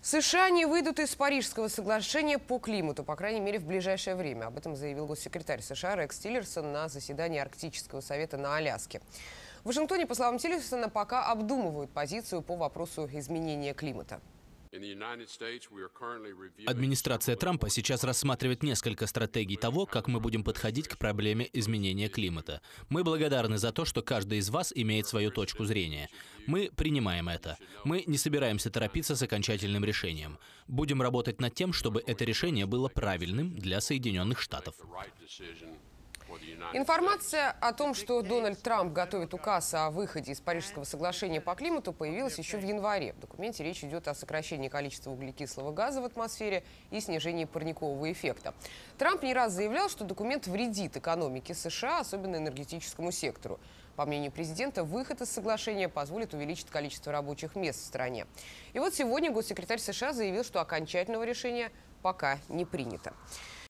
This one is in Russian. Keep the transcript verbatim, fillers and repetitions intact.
США не выйдут из Парижского соглашения по климату, по крайней мере, в ближайшее время. Об этом заявил госсекретарь США Рекс Тиллерсон на заседании Арктического совета на Аляске. В Вашингтоне, по словам Тиллерсона, пока обдумывают позицию по вопросу изменения климата. Администрация Трампа сейчас рассматривает несколько стратегий того, как мы будем подходить к проблеме изменения климата. Мы благодарны за то, что каждый из вас имеет свою точку зрения. Мы принимаем это. Мы не собираемся торопиться с окончательным решением. Будем работать над тем, чтобы это решение было правильным для Соединенных Штатов. Информация о том, что Дональд Трамп готовит указ о выходе из Парижского соглашения по климату, появилась еще в январе. В документе речь идет о сокращении количества углекислого газа в атмосфере и снижении парникового эффекта. Трамп не раз заявлял, что документ вредит экономике США, особенно энергетическому сектору. По мнению президента, выход из соглашения позволит увеличить количество рабочих мест в стране. И вот сегодня госсекретарь США заявил, что окончательного решения пока не принято.